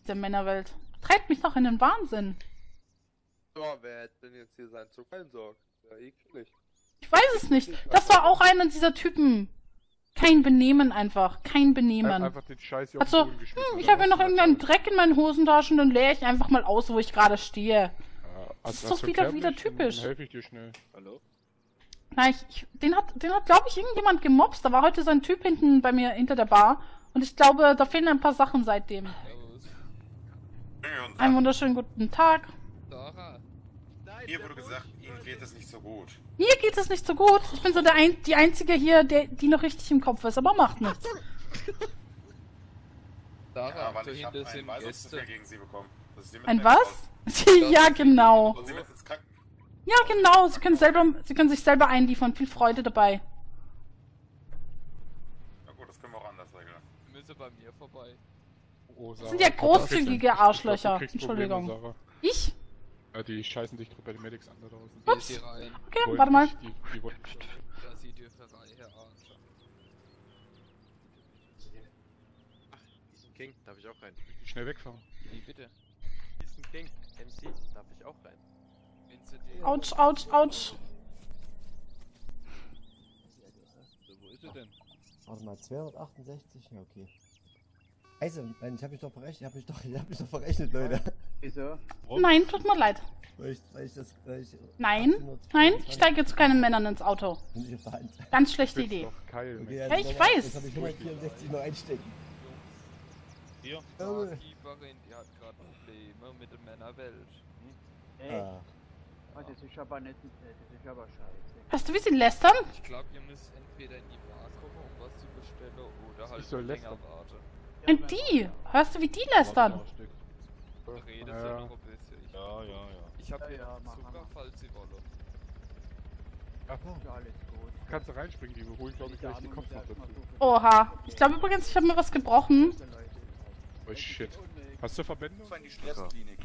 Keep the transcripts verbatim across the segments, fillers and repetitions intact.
der Männerwelt. Treibt mich doch in den Wahnsinn. Ja, wer hätte denn jetzt hier seinen Zug einsorgt? Ja, eklig. Ich weiß es nicht. Das war auch einer dieser Typen. Kein Benehmen einfach. Kein Benehmen. Einfach den Scheiß hier Also, auf den Boden geschmissen, hm, ich oder habe ja was? noch irgendeinen Dreck in meinen Hosentaschen, dann leere ich einfach mal aus, wo ich gerade stehe. Ja, Das ist hast- doch hast du wieder, Kerb wieder nicht? Dann typisch. helfe ich dir schnell. Hallo? Na, ich, ich, den hat, den hat, glaube ich, irgendjemand gemobst. Da war heute so ein Typ hinten bei mir hinter der Bar. Und ich glaube, da fehlen ein paar Sachen seitdem. Einen wunderschönen guten Tag. Dora. Hier wurde gesagt, Ihnen geht es nicht so gut. Mir geht es nicht so gut. Ich bin so der ein, die Einzige hier, der, die noch richtig im Kopf ist, aber macht nichts. Dora, Ja, weil da ich habe hinten einen sind Weisungsbefehl Gäste. gegen Sie bekommen. Dass Sie sie Ein mitnehmen was? Ja, genau. sollen. Und Sie mit ins Kranken... Ja, genau. Sie können selber, Sie können sich selber einliefern. Viel Freude dabei. Na gut, das können wir auch anders regeln. Müsse bei mir vorbei. Oh, Das Sarah, sind ja ich glaub, du kriegst- großzügige ich glaub, du Arschlöcher. kriegst Entschuldigung. Probleme, Sarah. Ich? Ja, die scheißen dich bei den Medics an da draußen. Geh Ups. Sie rein. Okay, Die warte mal. wollten dich- Die, die wollten dich- Da Sie die Ferrei Herr Archer. Ach, diesen King, darf ich auch rein? schnell wegfahren. Wie bitte? Diesen King, M C, darf ich auch rein? Wenn Sie die... Autsch, autsch, autsch. So, wo ist sie denn? Warte mal, zweihundertachtundsechzig? Ja, okay. Also, nein, ich hab mich doch verrechnet, ich hab mich doch, ich hab mich doch verrechnet, Leute. Wieso? Nein, tut mir leid. Weil ich, weil ich das, weil ich Nein, nein, ich steige zu keinen Männern ins Auto. bin nicht auf der Hand. Ganz schlechte Bist Idee. doch Keil, Okay, Mensch. Ja, ich nochmal- weiß. Jetzt hab ich hundertvierundsechzig noch einstecken. Hier? Jawohl. Barkeeperin, die hat gerade Probleme mit der Männerwelt. Hm? Ah. Oh, das ist aber nicht, das ist aber scheiße. Weißt du, wie sie lästern? Ich glaube, ihr müsst entweder in die Bar kommen, um was zu bestellen, oder halt Ich soll länger lästern. warten. Und die? Hörst du, wie die lästern? Redet Ja, sie ja. noch ein bisschen. Ich, Ja, ja, ja. ich habe Ja, hier ja, mach Zucker, mal. falls sie wollen. Ja, Ja, alles gut. kannst du reinspringen, die holen, glaube ich, gleich die Kopf noch dazu. Oha. Ich glaube übrigens, ich habe mir was gebrochen. Oh shit. Hast du Verbände? Das war in die Stressklinik.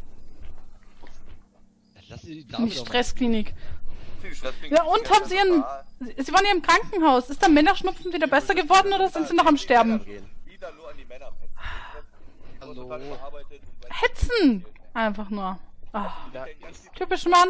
Lass sie die In Dame die doch mal. Stressklinik. Die Stressklinik Ja, ist und haben sie ihren... normal. Sie waren ja im Krankenhaus. Ist der Männerschnupfen wieder besser geworden oder sind sie noch am Sterben? Wieder nur an die Männer am Hetzen. Die wurden total Hallo. verarbeitet und weil- Hetzen! Einfach nur. Ah, Ja, ganz- typisch Mann.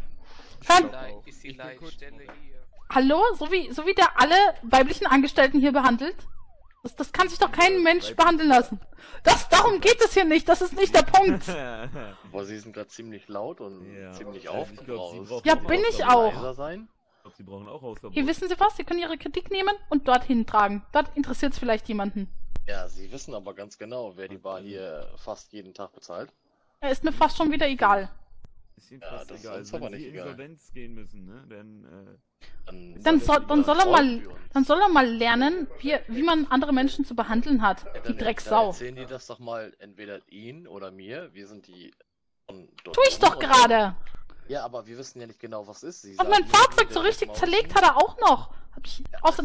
Hör, Ist die Leitstelle hier? hallo? So wie, so wie der alle weiblichen Angestellten hier behandelt? Das, das kann sich doch kein Mensch behandeln lassen. Das, darum geht es hier nicht. Das ist nicht der Punkt. Boah, sie sind gerade ziemlich laut und Ja. ziemlich Ich glaub, sie aufgebraust. brauchen Ja, auch bin ich Hausverbot. auch. Leiser sein? Ich glaube, sie brauchen auch Hausverbot. Hier wissen Sie was? Sie können Ihre Kritik nehmen und dorthin tragen. Dort interessiert es vielleicht jemanden. Ja, sie wissen aber ganz genau, wer die Bar hier fast jeden Tag bezahlt. Er ist mir fast schon wieder egal. Ist ihnen Ja, fast das ist egal. uns Wenn aber sie nicht egal. Insolvenz gehen müssen, ne? Dann, äh, Dann, Dann, ist soll, das dann, soll er ein mal, Freund für uns. dann soll er mal lernen, wie, wie man andere Menschen zu behandeln hat. Ja, Die dann, dann Drecksau. erzählen die das doch mal entweder ihn oder mir. Wir sind die von dort Tu ich oben doch und- gerade. Ja, aber wir wissen ja nicht genau, was ist. Sie Und sagen mein nur, Fahrzeug der so richtig Jack zerlegt Mausen- hat er auch noch. Hab ich außer,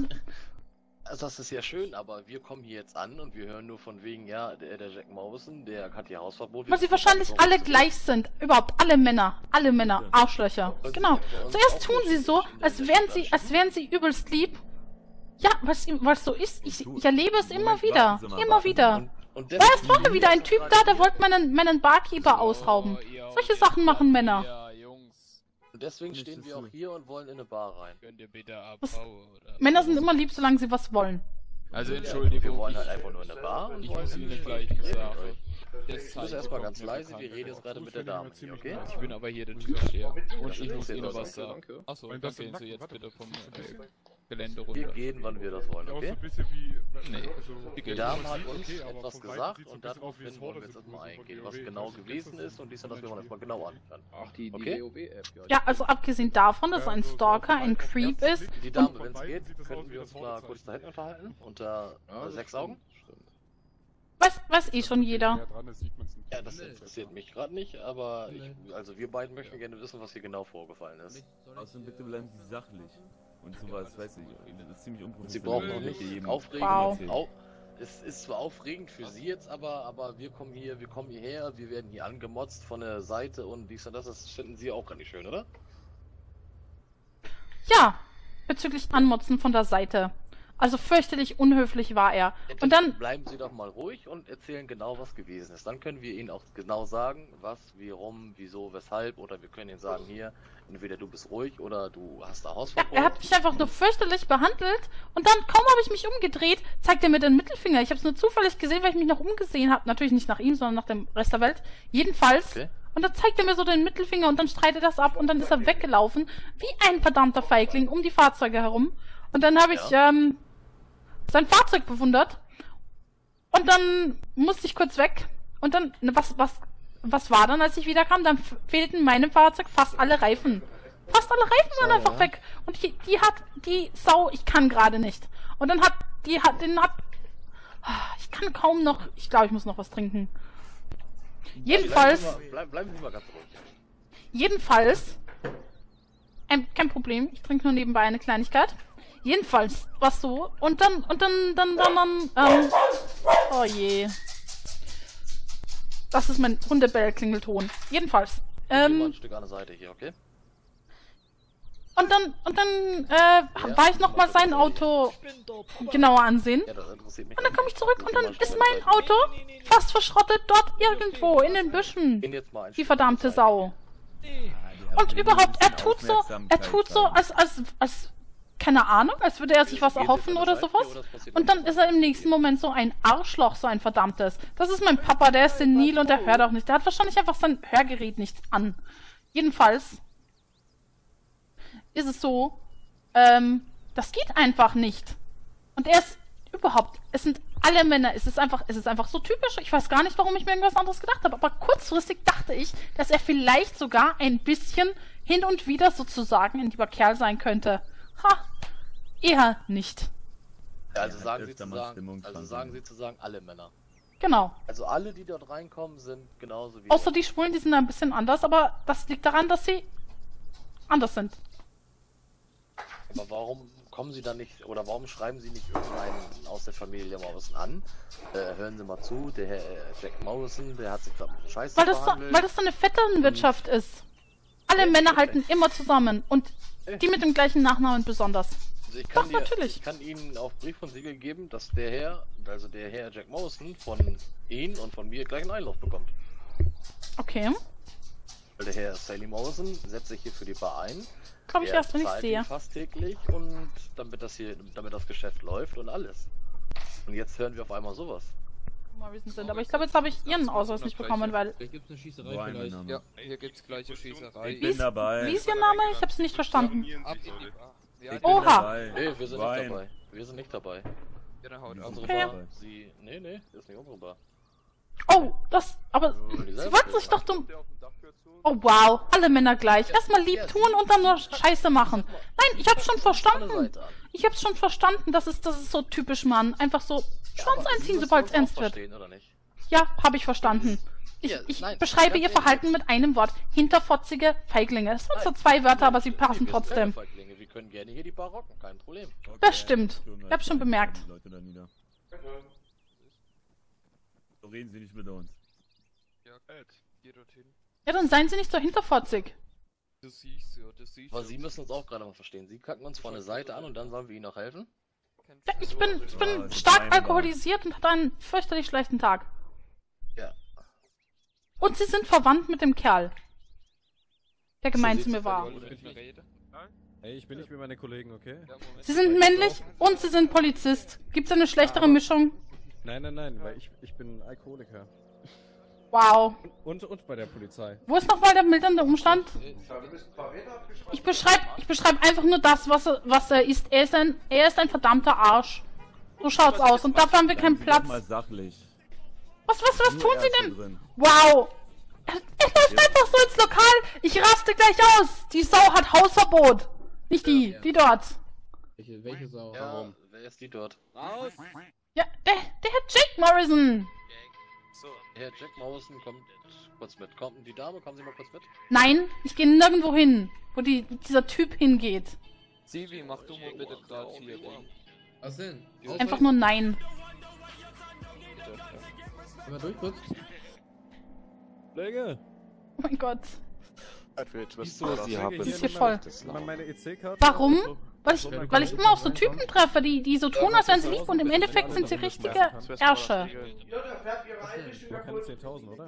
Also das ist ja schön, aber wir kommen hier jetzt an und wir hören nur von wegen, ja, der, der Jack Mausen, der hat hier Hausverbot. weil sie Wir wissen gar nicht, wahrscheinlich warum alle das so gleich sind. Überhaupt alle Männer. Alle Männer. Arschlöcher. Und Genau. sie sind bei uns Zuerst auch tun sie so, in der- als in der wären sie, Stadt. als wären sie übelst lieb. Ja, was was so ist. Ich, ich erlebe es immer Moment, wieder. warten Sie mal, Immer warten Sie wieder. mal. Und, und Da ist vorher wieder ein Typ da, der wollte meinen, meinen Barkeeper ausrauben. ihr Solche und Sachen ihr machen Mann, Männer. Ja, Jungs. Und deswegen Nicht stehen das wir auch so. hier und wollen in eine Bar rein. Könnt ihr bitte Das- abbauen, oder? Männer sind immer lieb, solange sie was wollen. Also Wir Entschuldigung, wollen ich, halt einfach nur in eine Bar und ich wollen muss Ihnen gleich reden mit sagen. euch. Das Du bist Zeichen erstmal kommt ganz mir leise, bekannt wir reden jetzt vor. gerade mit der Dame hier, okay? Ich bin aber hier der Türsteher. Und ich muss interessiert Ihnen uns was auch. sagen. Achso, Und dann das im gehen Sie Nacken, jetzt warte. bitte vom äh, Gelände Wir runter. gehen, wann wir das wollen, Ja, auch so okay? ein bisschen wie... Nee, also, die Die Geld- Dame man hat sieht, uns okay, aber etwas von Weitem gesagt sieht's so ein und bisschen darauf aus wie das wollen wir Vorder- jetzt erstmal von eingehen, W was O W. genau Kennst du gewesen das? ist und dies und das Von wir uns Spiel. mal genau anhören. Ach, die, die Okay. WoW-App, ja. Ja, also abgesehen davon, dass er ein Ja, so- Stalker, so ein auf Creep ersten ist. Blick Die Dame, von wenn es Weitem geht, sieht das aus könnten wie wir das uns mal Vorderzeichen. kurz da hinten unterhalten, unter Ja, äh, das sechs stimmt, Augen. stimmt. Weiß, weiß eh schon Näher jeder. dran ist, sieht man's nicht. Ja, das interessiert mich gerade nicht, aber ich, also wir beiden möchten gerne wissen, was hier genau vorgefallen ist. außerdem bitte bleiben Sie sachlich. Und sowas, weiß ich, das ist ziemlich Und unprofessionell. Sie brauchen auch wenn nicht hier jedem aufregend. Wow. erzählen. Au es ist zwar aufregend für Sie jetzt, aber, aber wir kommen hier, wir kommen hierher, wir werden hier angemotzt von der Seite und dies und das, das finden Sie auch gar nicht schön, oder? Ja, bezüglich Anmotzen von der Seite. Also fürchterlich unhöflich war er. Ja, Und dann, bleiben Sie doch mal ruhig und erzählen genau, was gewesen ist. Dann können wir Ihnen auch genau sagen, was, wie, warum, wieso, weshalb. Oder wir können Ihnen sagen, hier, entweder du bist ruhig oder du hast da Hausverbot. er hat mich einfach nur fürchterlich behandelt. Und dann, kaum habe ich mich umgedreht, zeigt er mir den Mittelfinger. Ich habe es nur zufällig gesehen, weil ich mich noch umgesehen habe. Natürlich nicht nach ihm, sondern nach dem Rest der Welt. Jedenfalls. Okay. Und dann zeigt er mir so den Mittelfinger und dann streitet er das ab und dann ist er weggelaufen, wie ein verdammter Feigling, um die Fahrzeuge herum. Und dann habe ich Ja. ähm, sein Fahrzeug bewundert. Und dann musste ich kurz weg. Und dann, ne, was, was, was war dann, als ich wiederkam? Dann f- fehlten meinem Fahrzeug fast alle Reifen. Fast alle Reifen waren So, einfach ja. weg. Und die, die hat, die Sau, ich kann gerade nicht. Und dann hat, die hat, den hat, ich kann kaum noch, ich glaube, ich muss noch was trinken. Jedenfalls, Bleiben Sie mal, bleib, bleiben Sie mal ganz ruhig. jedenfalls, ein, kein Problem, ich trinke nur nebenbei eine Kleinigkeit. Jedenfalls, was so, und dann, und dann, dann, dann, dann, ähm, oh je. Das ist mein Hundebell-Klingelton. Jedenfalls, Geh mal ähm, ein Stück an der Seite hier, okay? und dann, und dann, äh, war ich nochmal sein Auto genauer ansehen. Ja, das interessiert mich. Und dann komme ich zurück und Geh mal dann ein Stück ist an der mein Seite. Auto fast verschrottet dort irgendwo in den Büschen. Gehen jetzt mal ein Die Stück verdammte an der Seite. Sau. Und überhaupt, er tut so, er tut so, als, als, als, keine Ahnung, als würde er sich was Gehen Sie erhoffen von oder der Seite sowas. oder das passiert Und dann ist er im nächsten Moment so ein Arschloch, so ein verdammtes. Das ist mein Papa, der ist senil und der hört auch nicht. Der hat wahrscheinlich einfach sein Hörgerät nicht an. Jedenfalls ist es so, ähm, das geht einfach nicht. Und er ist überhaupt, es sind alle Männer, es ist einfach, es ist einfach so typisch. Ich weiß gar nicht, warum ich mir irgendwas anderes gedacht habe, aber kurzfristig dachte ich, dass er vielleicht sogar ein bisschen hin und wieder sozusagen ein lieber Kerl sein könnte. Ha, eher nicht. Ja, also sagen Sie öfter zu mal sagen, stimmungskrank also sagen sein. Sie zu sagen, alle Männer. Genau. Also alle, die dort reinkommen, sind genauso wie... Außer die Schwulen, die sind ein bisschen anders, aber das liegt daran, dass sie anders sind. Aber warum kommen Sie dann nicht, oder warum schreiben Sie nicht irgendeinen aus der Familie Morrison an? Äh, hören Sie mal zu, der Herr äh, Jack Morrison, der hat sich gerade mit Scheiße Weil das, so, behandelt. weil das so eine Vetternwirtschaft ist. Alle Männer halten immer zusammen und die mit dem gleichen Nachnamen besonders. Also ich kann Doch, dir, natürlich. Ich kann Ihnen auf Brief und Siegel geben, dass der Herr, also der Herr Jack Morrison von Ihnen und von mir gleich einen Einlauf bekommt. Okay. Weil der Herr Sally Morrison setzt sich hier für die Bar ein. Glaube ich Er erst, wenn ich zahlt sehe. ihn fast täglich und damit das hier, damit das Geschäft läuft und alles. Und jetzt hören wir auf einmal sowas. Morrison sind. Aber ich glaube, jetzt habe ich ihren Ausweis nicht bekommen, weil... Vielleicht gibt's eine Schießerei So ein vielleicht. Name. Ja, hier gibt's gleiche Schießerei. Ich bin dabei. Wie ist ihr Name? Ich habe es nicht verstanden. Ab in die Bar. Ja, Ich bin Oha. dabei. Nee, wir sind Wein. nicht dabei. Wir sind nicht dabei. ihre Haut auf. Unsere Okay. Bar, sie... Nee, nee, das ist nicht unsere Bar. Oh, das... Aber die sie selber wollten sich stehen. doch dumm... Der auf dem Dach fährt zu. Oh wow, alle Männer gleich. Erstmal lieb tun und dann nur Scheiße machen. Nein, ich hab's schon verstanden. Seite an. Ich hab's schon verstanden, das ist, das ist so typisch Mann. Einfach so Schwanz Aber Sie einziehen, müssen sobald es uns auch ernst wird. verstehen, oder nicht? Ja, habe ich verstanden. Ich, Ja, ich nein, beschreibe ganz ihr ehrlich. Verhalten mit einem Wort. Hinterfotzige Feiglinge. Es sind so Nein. zwei Wörter, aber sie Wir- passen wir sind keine trotzdem. Feiglinge. Wir können gerne hier die Bar rocken, kein Problem. Okay, Das stimmt. tun wir Ich hab's schon jetzt bemerkt. die Leute da nieder. So reden Sie nicht mit uns. Ja, geh dorthin. Ja, dann seien sie nicht so hinterfotzig. Du siehst ja, du siehst Aber ja. Sie müssen uns auch gerade mal verstehen. Sie kacken uns von der Seite an und dann sollen wir Ihnen auch helfen? Kein Ja, ich Fall. bin, ich Ja, bin es ist stark weinbar. alkoholisiert und hatte einen fürchterlich schlechten Tag. Ja. Und sie sind verwandt mit dem Kerl, der gemein zu sieht's mir war. Wollen wir mit mir reden? Hey, ich bin nicht mit meinen Kollegen, okay? Ja, Moment. Sie sind männlich und sie sind Polizist. Gibt's eine schlechtere Mischung? Nein, nein, nein, weil ich, ich bin Alkoholiker. Wow. Und, und bei der Polizei. Wo ist nochmal der mildernde Umstand? Du bist Verräter abgeschrieben. Ich beschreibe ich beschreib einfach nur das, was er, was er ist. Er ist ein, er ist ein verdammter Arsch. So schaut's aus. Und dafür haben wir keinen Seien Sie doch Platz. mal sachlich. Was, was, was Nur tun sie Ärzte denn? drin. Wow. Er, er läuft einfach so ins Lokal. Ich raste gleich aus. Die Sau hat Hausverbot. Nicht die, die dort. Welche, welche Sau? Ja, wer ist die dort? Raus! Ja, der, der Herr Jake Morrison. So, Herr Jack Morrison kommt kurz mit. Kommt die Dame, kommen Sie mal kurz mit. Nein, ich gehe nirgendwo hin, wo die, dieser Typ hingeht. Sivi, mach du mal bitte gerade hier den. Was denn? Einfach nur nein. Mal durch kurz. Kollege! Oh mein Gott. Wieso? Sie haben das ist hier voll. Meine E C-Karte? Warum? Weil ich, weil ich immer auf so Typen treffe, die, die so tun, als wären sie lieb und im Endeffekt sind sie richtige Ärsche. Keine zehntausend, oder?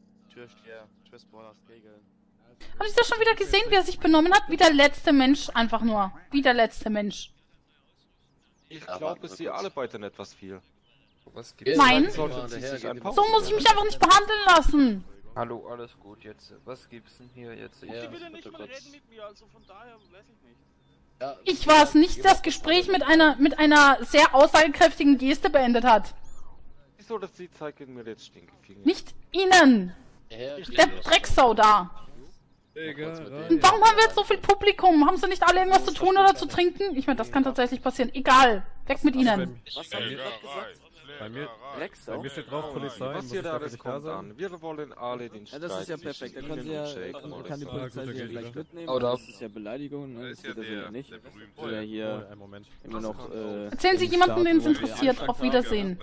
Haben Sie das schon wieder gesehen, wie er sich benommen hat? Wie der letzte Mensch, einfach nur. Wie der letzte Mensch. Ich glaube, Sie arbeiten etwas viel. Was gibt's? Nein, So so muss ich mich einfach nicht behandeln lassen. Hallo, alles gut jetzt. Was gibt's denn hier jetzt? Ja, Sie will ja nicht bitte mal kurz. reden mit mir, also von daher weiß ich nicht. Ja, Ich war es nicht, das Gespräch mit einer, mit einer sehr aussagekräftigen Geste beendet hat. Wieso, dass Sie zeigen mir jetzt Stinkefinger? Nicht Ihnen. Herr, Der Drecksau da. Und warum haben wir jetzt so viel Publikum? Haben sie nicht alle irgendwas zu tun oder zu trinken? Ich meine, das kann tatsächlich passieren. Egal. Weg mit ihnen. Was haben Sie gerade gesagt? Bei mir, bei mir steht drauf Polizei. Was muss hier ich da dafür alles nicht da kommt sein? an. Wir wollen alle den Ja, Streit das ist ja zwischen perfekt. Da kann, Ihnen sie ja, und Jake kann, kann die Morrison. Polizei Ah, sie ja guter gleich Deal. mitnehmen. Oder- Das ist ja Beleidigung, ne? Das geht das ja nicht. Soll ja Oh, hier einen Moment. immer noch. Äh, Erzählen Sie im jemanden, den es Staat- interessiert. Auf Wiedersehen.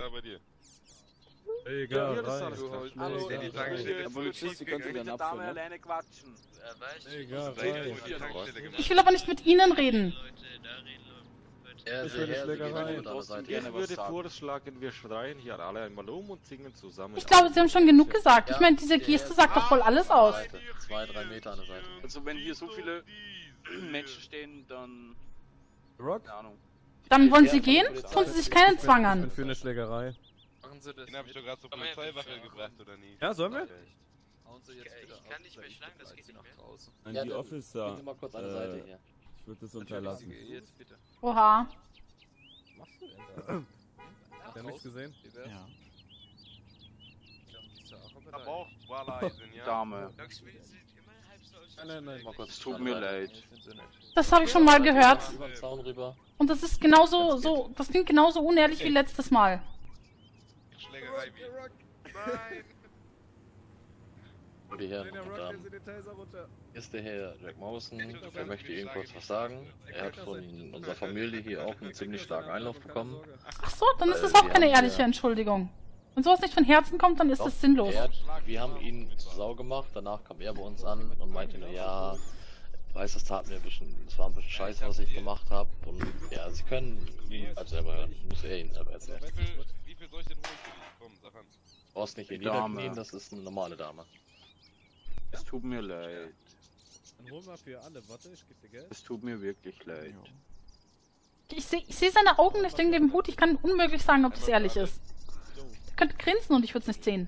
Egal, Ja, das ist rein. alles klar. Hallo, Egal, die rein. Tankstelle Der Polizist, die könnte dann Dame abführen, ne? alleine quatschen. Egal, rein. Ich will aber nicht mit Ihnen reden. Herr, Ich will eine Herr, Sie gehen Schlägerei. bitte mit an der Seite. Ich würde vorschlagen, wir schreien hier alle einmal um und singen zusammen. Ich glaube, Sie haben schon genug gesagt. Ich meine, diese Ja, Geste der- sagt doch voll alles aus. Seite. Zwei, drei Meter an der Seite. Also wenn hier so viele Menschen stehen, dann... Rock? keine Ahnung. Dann wollen Sie gehen? Tun Sie sich keinen Zwang Ich an. bin für eine Schlägerei. Machen Sie das. Den hab ich doch gerade zur Polizeiwache gebracht, oder nicht? Ja, sollen wir? Hauen Sie jetzt bitte Ich kann ab, nicht mehr schlagen, das geht Sie nicht nach mehr. draußen. An Ja, die dann Officer. Gehen Sie mal kurz an der Seite Äh, hier. ich würde das unterlassen. Jetzt bitte. Oha. Was machst du denn da? Der hat nichts gesehen. Wie wär's? Ja. Wir haben die Sache Aber bereit. auch Wahleisen, ja? Dame. Docs, wir sind immer halb so aus. Nein, nein, nein. Mal kurz Es tut an mir der Seite. leid. Nee, sind sie nicht. Das habe ich schon mal gehört. Über den Zaun rüber. Und das ist genauso, so, das klingt genauso unehrlich wie letztes Mal. Schlägerei wie. Nein! Und die Herren Der und Rock Damen. ist in den Taser runter. Ist der Herr Jack Morrison. Er möchte Ihnen kurz was sagen. Er hat von unserer Familie hier auch einen ziemlich starken Einlauf bekommen. Ach so, dann ist das auch keine ehrliche Entschuldigung. Wenn sowas nicht von Herzen kommt, dann ist Doch, das sinnlos. Er hat, wir haben ihn zur Sau gemacht, danach kam er bei uns an und meinte nur, ja, ich weiß, das tat mir ein bisschen, das war ein bisschen scheiße, was ich gemacht habe. Und ja, Sie können ihn halt selber hören, muss er ihn selber erzählen. Wie viel, wie viel soll ich denn holen für dich? Komm, sag an. Du brauchst nicht hier Dame. niederknien, das ist eine normale Dame. Es tut mir leid. Dann holen wir für alle. Warte, ich geb dir Geld. Es tut mir wirklich leid. Ich sehe ich seh seine Augen nicht wegen dem Hut. Ich kann unmöglich sagen, ob das ehrlich ist. Er könnte grinsen und ich würde es nicht sehen.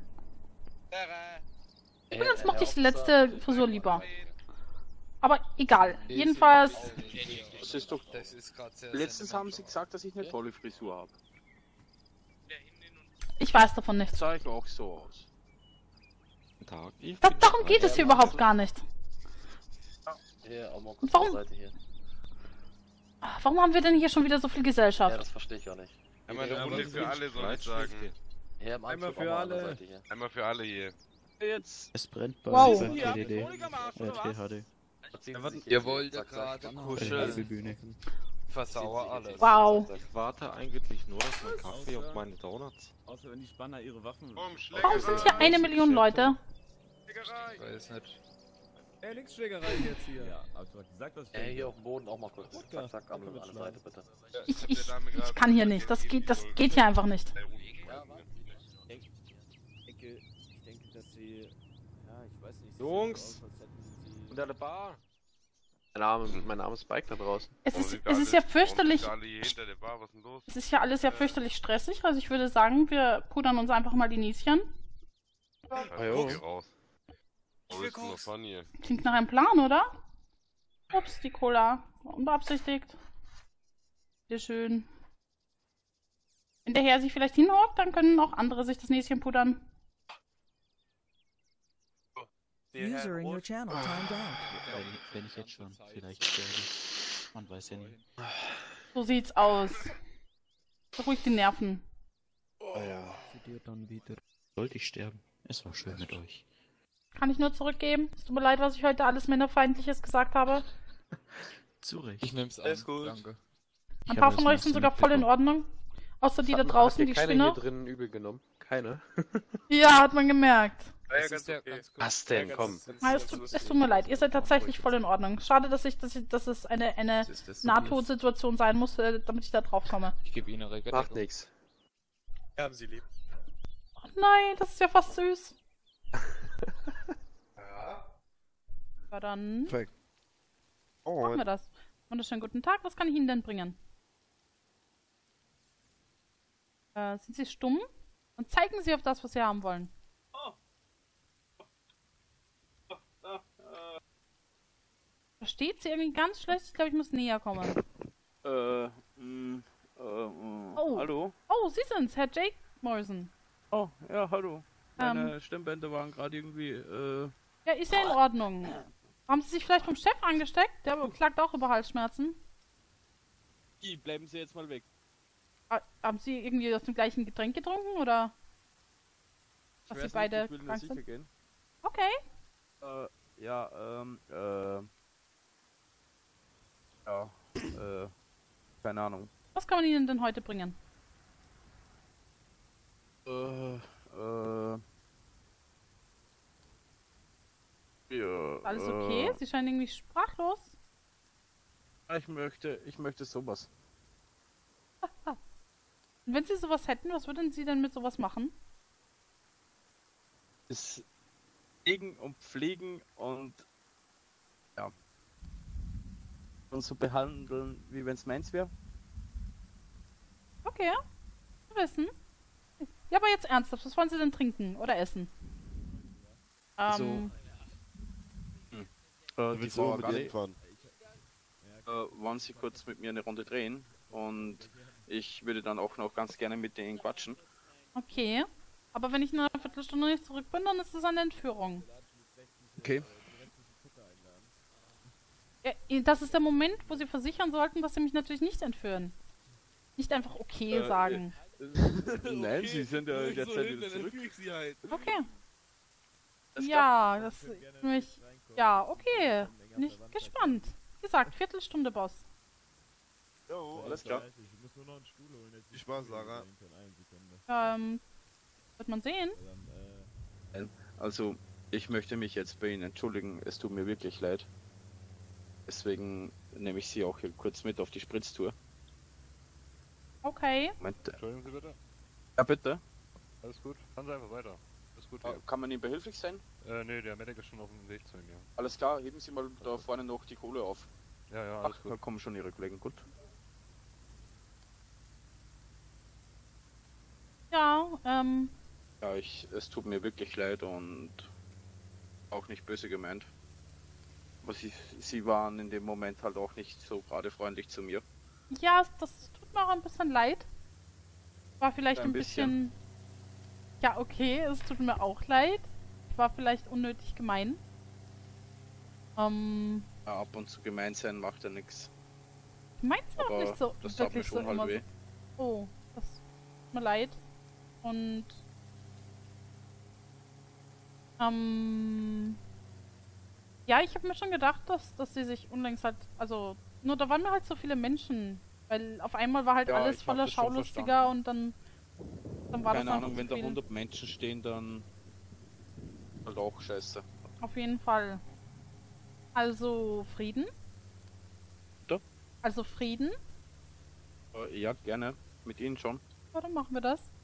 Äh, Übrigens Herr mochte ich die Officer, letzte Frisur lieber. Aber egal. Jedenfalls, Das ist doch... Das ist gerade sehr Letztens sehr haben sie gesagt, dass ich eine tolle Frisur habe. ich weiß davon nichts. Sah ich auch so aus. Tag. Ich Da, bin darum geht es hier überhaupt gar nicht. Herr, auch mal Und kurz warum- an der Seite hier. Warum haben wir denn hier schon wieder so viel Ja, Gesellschaft? das verstehe ich auch nicht. Einmal eine Ja, Runde was für ist alle, soll ich Streitschlichte? sagen. Herr, im Einmal Anzug für auch mal an der alle. Seite hier. Einmal für alle hier. Jetzt... Es brennt bei Wow. beim Ja, T D D. Honig am Arsch, oder Äh, was? T H D. Verziehen Ja, Sie warte. sich Ihr jetzt. wollt ja Zack, zack, gerade zack. kuscheln. Bühne. Versauer alles. Wow. Ich warte eigentlich nur auf meinen Kaffee und meine Donuts. Außer wenn die Spanner ihre Waffen. Komm, Warum sind hier eine Million Leute? Ich weiß nicht. Ey, nix Schlägerei jetzt hier. Ja, aber du hast gesagt, dass ich. Äh, hier auf dem Boden auch mal kurz. Wodka. Zack, zack, an Wodka an der mitschlagen. Seite bitte. Ich, ich, ich kann hier nicht. Das geht, das geht hier einfach nicht. Ich denke, ich denke, dass sie. Ja, ich weiß nicht. Jungs! So aus, als hätten sie- Und der Bar. Mein Name, mein Name ist Spike da draußen. Es Warum ist, sind es wir ist ja alle- fürchterlich. warum sind wir alle hier hinter der Bar? Was ist denn los? Es ist ja alles ja fürchterlich stressig. Also ich würde sagen, wir pudern uns einfach mal die Nieschen. Also, jo. geh raus. Wo ist denn noch funny? Klingt nach einem Plan, oder? Ups, die Cola. Unbeabsichtigt. Sehr schön. Wenn der Herr sich vielleicht hinhockt, dann können auch andere sich das Näschen pudern. User in your channel timed Wenn, wenn ich jetzt schon vielleicht sterbe. Man weiß ja nie. So sieht's aus. Beruhigt die Nerven. Oh ja. Für dir dann wieder. Sollte ich sterben. Es war schön mit euch. Kann ich nur zurückgeben. Es tut mir leid, was ich heute alles Männerfeindliches gesagt habe. Zu Recht. Ich nehm's an. Alles gut. Danke. Ein paar von euch sind sogar voll in Ordnung. Außer die da draußen, die keiner Spinner. hier drinnen übel genommen. Keine. Ja, hat man gemerkt. Ja, ja, ganz okay. Was denn? Komm. Ah, es, tut, es tut mir leid, ihr seid tatsächlich voll in Ordnung. Schade, dass ich, dass, ich, dass es eine, eine Nahtod-Situation sein muss, äh, damit ich da drauf komme. Ich gebe Ihnen eine Macht nix. Wir haben sie lieb. Oh nein, das ist ja fast süß. Ja. Ja, dann Perfekt. machen wir das. Wunderschönen guten Tag, was kann ich Ihnen denn bringen? Äh, sind Sie stumm? Und zeigen Sie auf das, was Sie haben wollen. Versteht sie irgendwie ganz schlecht? Ich glaube, ich muss näher kommen. Äh, mh, äh, mh. Oh. Hallo? Oh, Sie sind's, Herr Jake Morrison. Oh, ja, hallo. Meine Ähm. Stimmbänder waren gerade irgendwie, äh... Ja, ist ja in Ordnung. Haben Sie sich vielleicht vom Chef angesteckt? Der klagt auch über Halsschmerzen. Die, bleiben Sie jetzt mal weg. Ah, haben Sie irgendwie aus dem gleichen Getränk getrunken, oder? Ich Was weiß Sie nicht, beide ich will nur krank sicher sind? gehen. Okay. Äh, ja, ähm, äh... Ja, äh... keine Ahnung. Was kann man Ihnen denn heute bringen? Äh, äh... Ja, Alles okay? äh, Sie scheinen irgendwie sprachlos. Ich möchte, ich möchte sowas. Und wenn Sie sowas hätten, was würden Sie denn mit sowas machen? Das Pflegen und Pflegen und ja. Und so behandeln, wie wenn es meins wäre. Okay. Wir wissen. Ja, aber jetzt ernsthaft, was wollen Sie denn trinken oder essen? So. Ähm, Hm. Äh, die willst du Frau auch mit Galli, ihr fahren? äh, wollen Sie kurz mit mir eine Runde drehen und ich würde dann auch noch ganz gerne mit denen quatschen. okay. Aber wenn ich in einer Viertelstunde nicht zurück bin, dann ist es eine Entführung. Okay. Ja, das ist der Moment, wo Sie versichern sollten, dass Sie mich natürlich nicht entführen. Nicht einfach okay Äh, sagen. Nein, Sie sind ja Nicht so derzeit hin, wieder dann zurück. entführe ich sie halt. Okay. Alles Ja, das ist mich. Ja, okay. Bin ich gespannt. Wie gesagt, Viertelstunde, Boss. Jo, Alles klar. Viel Spaß, Sarah. Ähm, wird man sehen. Also, ich möchte mich jetzt bei Ihnen entschuldigen, es tut mir wirklich leid. Deswegen nehme ich Sie auch hier kurz mit auf die Spritztour. Okay. Moment. Entschuldigen Sie bitte. Ja, bitte. Alles gut. Fahren Sie einfach weiter. Alles gut Äh, hier. Kann man Ihnen behilflich sein? Äh, nee, der Medic ist schon auf dem Weg zu Ihnen, ja. Alles klar, heben Sie mal da vorne noch die Kohle auf. Ja, ja, alles Ach, gut. da kommen schon Ihre Kollegen, gut. Ja, ähm, Ja, ich, es tut mir wirklich leid und auch nicht böse gemeint. Aber sie, sie waren in dem Moment halt auch nicht so gerade freundlich zu mir. ja, das tut mir auch ein bisschen leid. War vielleicht Ein ein bisschen. Ja, okay, es tut mir auch leid. War vielleicht unnötig gemein. Ähm, Ja, ab und zu gemein sein macht ja nichts. meinst du auch Aber nicht so das tat mir wirklich so schon halt immer weh. so. Oh, das tut mir leid. Und ähm, ja, ich habe mir schon gedacht, dass, dass sie sich unlängst halt, also, nur da waren mir halt so viele Menschen, weil auf einmal war halt Ja, alles ich hab voller das schon Schaulustiger und dann, dann war Keine das Ahnung, einfach wenn zu da viel. hundert Menschen stehen, dann halt auch scheiße. Auf jeden Fall. Also Frieden? Bitte? Also Frieden? Äh, ja, gerne. Mit Ihnen schon. Ja, dann machen wir das.